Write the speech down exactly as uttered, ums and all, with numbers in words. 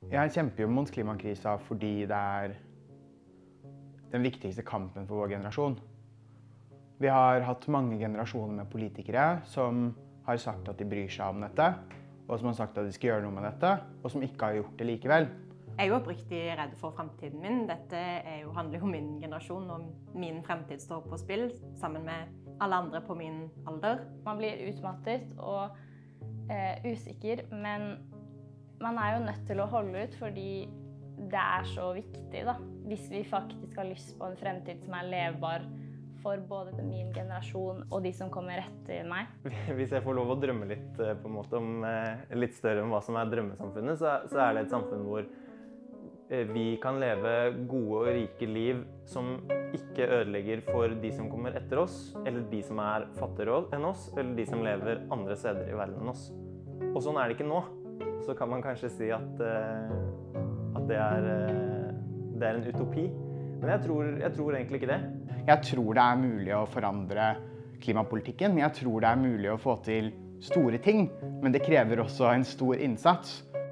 Jeg kjemper jo mot klimakrisa fordi det er den viktigste kampen for vår generasjon. Vi har hatt mange generasjoner med politikere som har sagt at de bryr seg om dette, og som har sagt at de skal gjøre noe med dette, og som ikke har gjort det likevel. Jeg er jo oppriktig redd for fremtiden min. Dette er jo, handler jo om min generasjon, og min fremtid står på spill sammen med alle andre på min alder. Man blir utmattet og eh, usikker, men man er jo nødt til å holde ut fordi det er så viktig, da. Hvis vi faktisk har lyst på en fremtid som er levbar for både min generasjon og de som kommer etter meg. Hvis jeg får lov å drømme litt, på en måte, om, litt større om hva som er drømmesamfunnet, så, så er det et samfunn hvor vi kan leve gode og rike liv som ikke ødelegger for de som kommer etter oss, eller de som er fattigere enn oss, eller de som lever andre steder i verden enn oss. Og sånn er det ikke nå. Så kan man kanskje si at, at det, er, det er en utopi. Men jeg tror, jeg tror egentlig ikke det. Jeg tror det er mulig å forandre klimapolitikken. Jeg tror det er mulig å få til store ting, men det krever også en stor innsats.